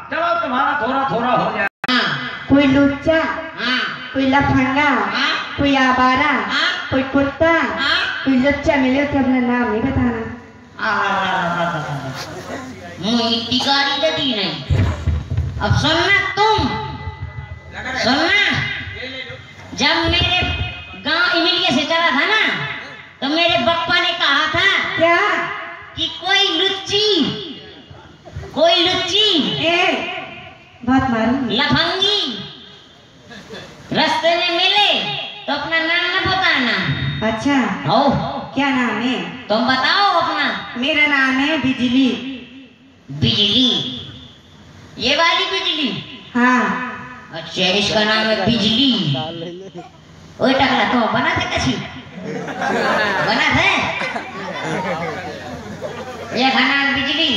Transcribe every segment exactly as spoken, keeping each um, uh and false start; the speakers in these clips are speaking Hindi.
चलो तुम्हारा थोड़ा थोड़ा हो जाए। कोई लुच्चा, हाँ कोई लफंगा, हाँ कोई आवारा, हाँ कोई कुत्ता, हाँ कोई लुच्चा मिले तो अपना नाम नहीं बताना। मुझे इतनी गाली दे दी नहीं। अब सुनना तुम, सुनना, जब मेरे गांव इमिलिया से चला था ना तो मेरे बप्पा ने कहा था क्या कि कोई लुच्ची, कोई लुच्ची ए बहुत मारूंगी। लफंगी रास्ते में मिले तो अपना नाम न बताना। अच्छा हो क्या नाम है? तुम बताओ अपना। मेरा नाम है बिजली। बिजली? ये वाली बिजली? हाँ। अच्छा इसका नाम है बिजली। ओए टकला तो बना थे कसी? बना थे? ये का नाम बिजली।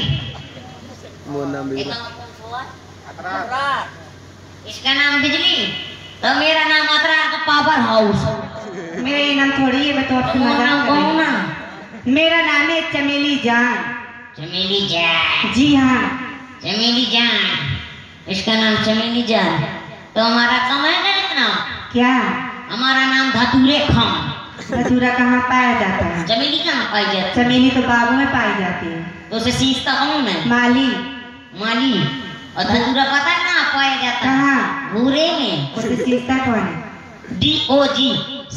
इसका नाम बिजली तो मेरा नाम अतरार का पावर हाउस। मेरा नाम थोड़ी है, मैं तो आपसे मजाक कर रही हूँ। मेरा नाम है चमेली जान। चमेली जान? जी हाँ चमेली जान। इसका नाम चमेली जान तो हमारा कम है ना नाम? क्या? हमारा नाम धतूरे खान। धतूरा कहाँ पाया जाता है? चमेली कहाँ पाई जाती है? चमेली तो बागों में पाई जाती है। तो उसे सींचता कौन है? माली। माली। और धतूरा पता है कहाँ पाया जाता है? कहाँ? भूरे में। उसे सींचता कौन है? D O G.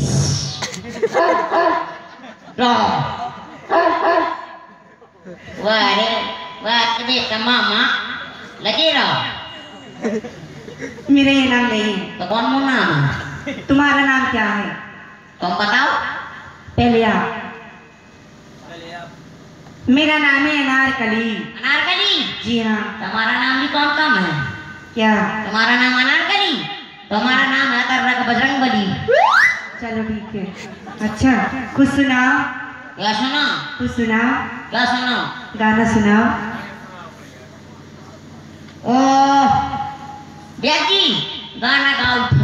वाह रे वाह, कदे का मामा लगे रहो। मेरा ये नाम नहीं है। तो कौन मो नाम है? तुम्हारा नाम क्या है? तुम बताओ पहले आप। मेरा नाम है अनारकली। अनारकली? जी हाँ। तुम्हारा नाम भी कौन कम है? क्या? तुम्हारा नाम अनारकली, तुम्हारा नाम है तरक बजरंगबली। चलो ठीक है। अच्छा कुछ सुनाओ। क्या सुना? कुछ सुनाओ। क्या सुना? गाना सुनाओ। ओ ब्याजी गाना गाओ।